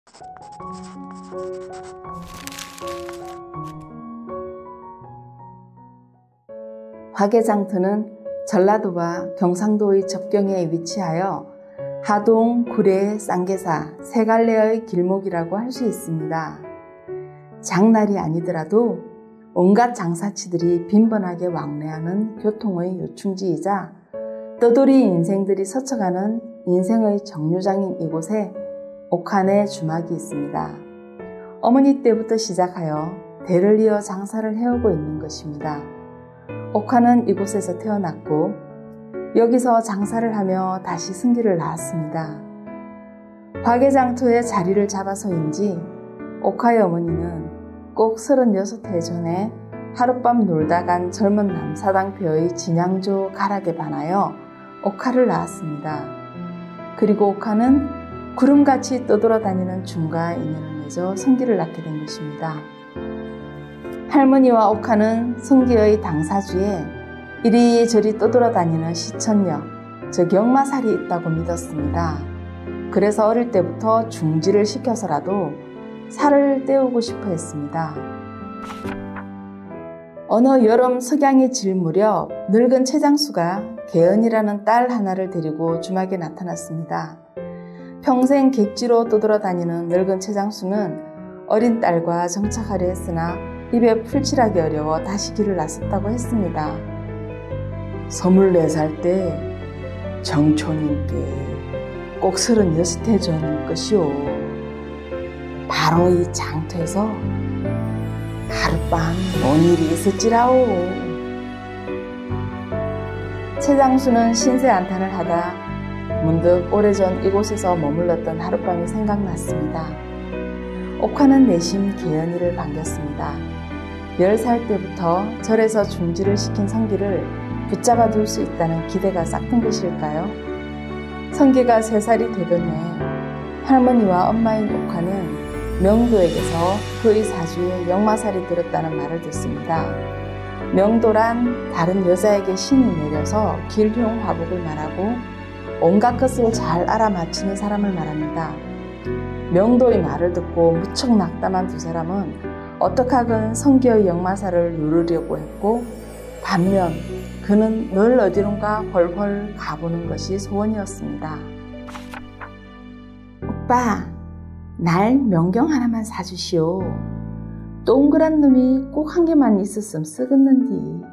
화개장터는 전라도와 경상도의 접경에 위치하여 하동, 구례, 쌍계사 세 갈래의 길목이라고 할 수 있습니다. 장날이 아니더라도 온갖 장사치들이 빈번하게 왕래하는 교통의 요충지이자 떠돌이 인생들이 서쳐가는 인생의 정류장인 이곳에 옥한의 주막이 있습니다. 어머니 때부터 시작하여 대를 이어 장사를 해오고 있는 것입니다. 옥한은 이곳에서 태어났고 여기서 장사를 하며 다시 승기를 낳았습니다. 화개장터에 자리를 잡아서인지 옥화의 어머니는 꼭 36해 전에 하룻밤 놀다 간 젊은 남사당표의 진양조 가락에 반하여 옥화를 낳았습니다. 그리고 옥화는 구름같이 떠돌아다니는 중과 인연을 맺어 승기를 낳게 된 것입니다. 할머니와 옥화는 승기의 당사주에 이리저리 떠돌아다니는 시천녀, 즉 역마살이 있다고 믿었습니다. 그래서 어릴 때부터 중지를 시켜서라도 살을 때우고 싶어 했습니다. 어느 여름 석양이 질 무렵 늙은 최장수가 개연이라는 딸 하나를 데리고 주막에 나타났습니다. 평생 객지로 떠돌아다니는 늙은 최장수는 어린 딸과 정착하려 했으나 입에 풀칠하기 어려워 다시 길을 나섰다고 했습니다. 24살 때 정초님께 꼭 36해 전일 것이오. 바로 이 장터에서 하룻밤 뭔 일이 있었지라오. 최장수는 신세한탄을 하다 문득 오래전 이곳에서 머물렀던 하룻밤이 생각났습니다. 옥화는 내심 개연이를 반겼습니다. 10살 때부터 절에서 중지를 시킨 성기를 붙잡아 둘 수 있다는 기대가 싹튼 것일까요? 성기가 3살이 되던 해 할머니와 엄마인 옥화는 명도에게서 그의 사주에 역마살이 들었다는 말을 듣습니다. 명도란 다른 여자에게 신이 내려서 길흉 화복을 말하고 온갖 것을 잘 알아맞히는 사람을 말합니다. 명도의 말을 듣고 무척 낙담한 두 사람은 어떡하건 성기의 역마살을 누르려고 했고 반면 그는 늘 어디론가 헐헐 가보는 것이 소원이었습니다. 오빠, 날 명경 하나만 사주시오. 동그란 놈이 꼭 한 개만 있었음 쓰겠는디.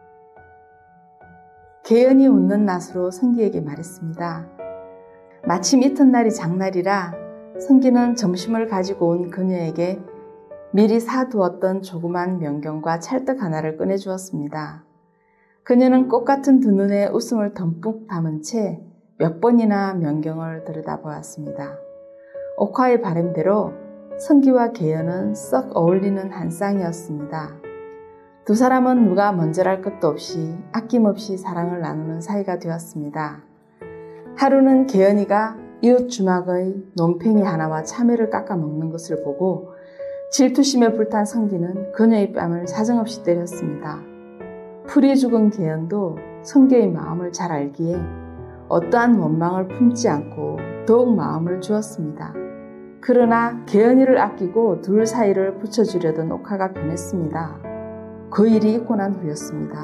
개연이 웃는 낯으로 성기에게 말했습니다. 마침 이튿날이 장날이라 성기는 점심을 가지고 온 그녀에게 미리 사두었던 조그만 명경과 찰떡 하나를 꺼내주었습니다. 그녀는 꽃같은 두 눈에 웃음을 듬뿍 담은 채 몇 번이나 명경을 들여다보았습니다. 옥화의 바람대로 성기와 개연은 썩 어울리는 한 쌍이었습니다. 두 사람은 누가 먼저랄 것도 없이 아낌없이 사랑을 나누는 사이가 되었습니다. 하루는 개연이가 이웃 주막의 논팽이 하나와 참외를 깎아 먹는 것을 보고 질투심에 불탄 성기는 그녀의 뺨을 사정없이 때렸습니다. 풀이 죽은 개연도 성기의 마음을 잘 알기에 어떠한 원망을 품지 않고 더욱 마음을 주었습니다. 그러나 개연이를 아끼고 둘 사이를 붙여주려던 옥화가 변했습니다. 그 일이 있고 난 후였습니다.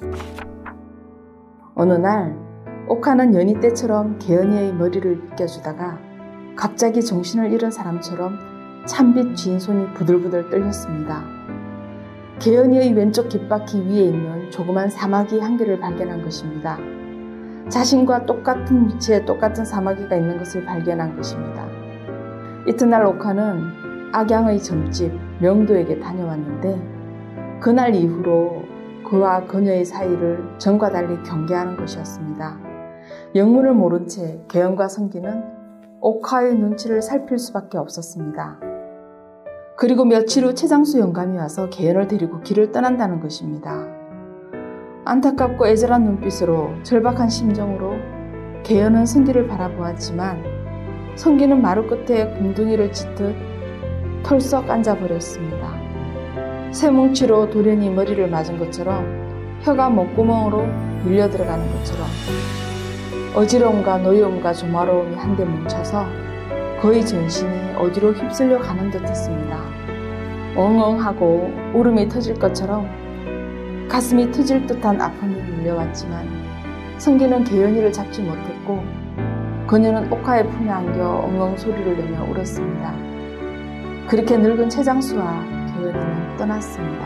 어느 날 옥화는 연희 때처럼 개연이의 머리를 빗겨주다가 갑자기 정신을 잃은 사람처럼 찬빛 쥔 손이 부들부들 떨렸습니다. 개연이의 왼쪽 깃바퀴 위에 있는 조그만 사마귀 한 개를 발견한 것입니다. 자신과 똑같은 위치에 똑같은 사마귀가 있는 것을 발견한 것입니다. 이튿날 옥화는 악양의 점집 명도에게 다녀왔는데 그날 이후로 그와 그녀의 사이를 전과 달리 경계하는 것이었습니다. 영문을 모른 채 개연과 성기는 옥화의 눈치를 살필 수밖에 없었습니다. 그리고 며칠 후 최장수 영감이 와서 개연을 데리고 길을 떠난다는 것입니다. 안타깝고 애절한 눈빛으로 절박한 심정으로 개연은 성기를 바라보았지만 성기는 마루 끝에 공둥이를 짙듯 털썩 앉아버렸습니다. 쇠뭉치로 돌연히 머리를 맞은 것처럼 혀가 목구멍으로 밀려 들어가는 것처럼 어지러움과 노여움과 조마로움이 한데 뭉쳐서 그의 전신이 어디로 휩쓸려 가는 듯 했습니다. 엉엉하고 울음이 터질 것처럼 가슴이 터질 듯한 아픔이 밀려왔지만 성기는 계연이를 잡지 못했고 그녀는 옥화의 품에 안겨 엉엉 소리를 내며 울었습니다. 그렇게 늙은 최장수와 계연이는 떠났습니다.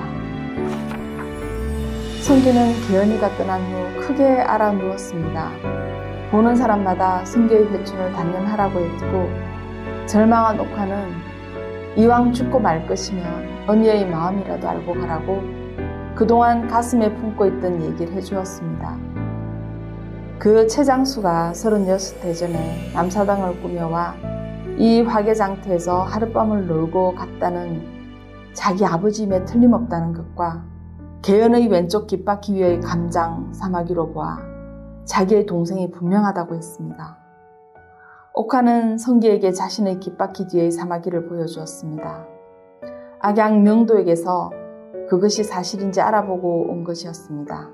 성기는 계연이가 떠난 후 크게 알아 누웠습니다. 보는 사람마다 성기의 회춘을 단련하라고 했고 절망한 옥화는 이왕 죽고 말 것이면 언니의 마음이라도 알고 가라고 그동안 가슴에 품고 있던 얘기를 해주었습니다. 그 최장수가 36해 전에 남사당을 꾸며와 이 화개장터에서 하룻밤을 놀고 갔다는 자기 아버지 임에 틀림없다는 것과 계연의 왼쪽 깃바퀴 위의 감장 사마귀로 보아 자기의 동생이 분명하다고 했습니다. 옥화는 성기에게 자신의 깃바퀴 뒤의 사마귀를 보여주었습니다. 악양 명도에게서 그것이 사실인지 알아보고 온 것이었습니다.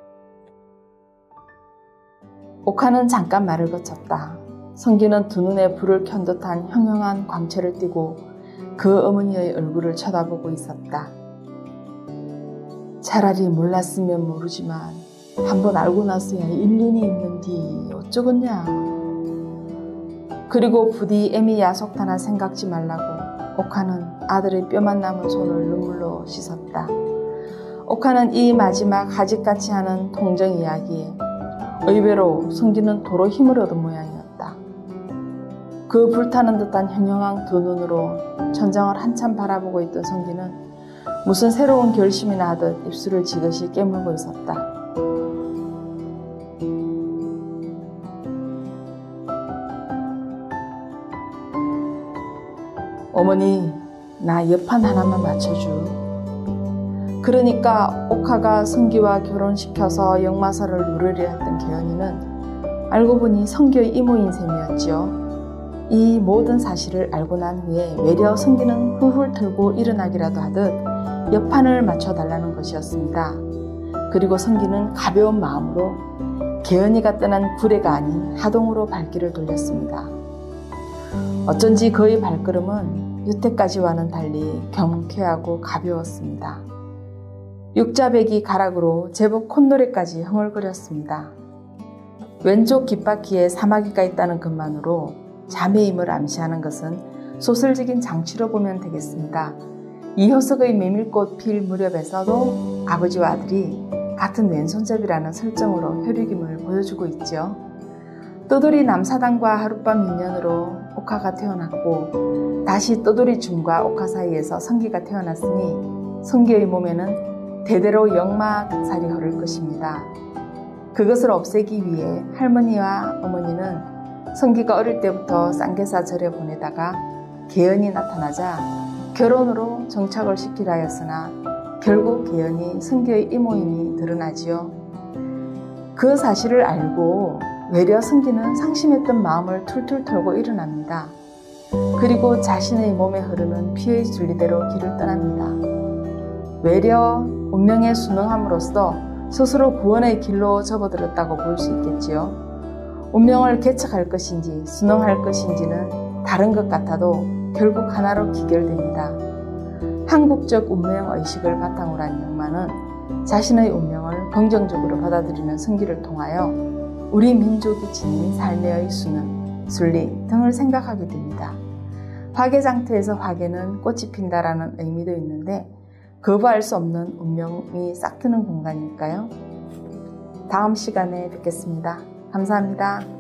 옥화는 잠깐 말을 거쳤다. 성기는 두 눈에 불을 켠 듯한 형형한 광채를 띠고 그 어머니의 얼굴을 쳐다보고 있었다. 차라리 몰랐으면 모르지만 한번 알고 나서야 일륜이 있는디 어쩌겠냐. 그리고 부디 애미 야속하나 생각지 말라고 옥화는 아들의 뼈만 남은 손을 눈물로 씻었다. 옥화는 이 마지막 하직같이 하는 통정 이야기에 의외로 성기는 도로 힘을 얻은 모양이었다. 그 불타는 듯한 형형한 두 눈으로 천장을 한참 바라보고 있던 성기는 무슨 새로운 결심이나 하듯 입술을 지그시 깨물고 있었다. 어머니, 나 옆판 하나만 맞춰줘. 그러니까 옥화가 성기와 결혼시켜서 역마살을 누르려 했던 계연이는 알고 보니 성기의 이모인 셈이었지요. 이 모든 사실을 알고 난 후에 외려 성기는 훌훌 털고 일어나기라도 하듯 옆판을 맞춰달라는 것이었습니다. 그리고 성기는 가벼운 마음으로 계연이가 떠난 구례가 아닌 하동으로 발길을 돌렸습니다. 어쩐지 그의 발걸음은 여태까지와는 달리 경쾌하고 가벼웠습니다. 육자배기 가락으로 제법 콧노래까지 흥얼거렸습니다. 왼쪽 깃바퀴에 사마귀가 있다는 것만으로 자매임을 암시하는 것은 소설적인 장치로 보면 되겠습니다. 이효석의 메밀꽃 필 무렵에서도 아버지와 아들이 같은 왼손잡이라는 설정으로 혈육임을 보여주고 있죠. 떠돌이 남사당과 하룻밤 인연으로 옥화가 태어났고 다시 떠돌이 중과 옥화 사이에서 성기가 태어났으니 성기의 몸에는 대대로 역마살이 흐를 것입니다. 그것을 없애기 위해 할머니와 어머니는 성기가 어릴 때부터 쌍계사 절에 보내다가 계연이 나타나자 결혼으로 정착을 시키려 하였으나 결국 계연이 성기의 이모임이 드러나지요. 그 사실을 알고 외려 성기는 상심했던 마음을 툴툴 털고 일어납니다. 그리고 자신의 몸에 흐르는 피의 진리대로 길을 떠납니다. 외려 운명에 순응함으로써 스스로 구원의 길로 접어들었다고 볼 수 있겠지요. 운명을 개척할 것인지 순응할 것인지는 다른 것 같아도 결국 하나로 기결됩니다. 한국적 운명의식을 바탕으로 한 역마는 자신의 운명을 긍정적으로 받아들이는 성기를 통하여 우리 민족이 지닌 삶의 순응, 순리 등을 생각하게 됩니다. 화개장터에서 화개는 꽃이 핀다라는 의미도 있는데 거부할 수 없는 운명이 싹트는 공간일까요? 다음 시간에 뵙겠습니다. 감사합니다.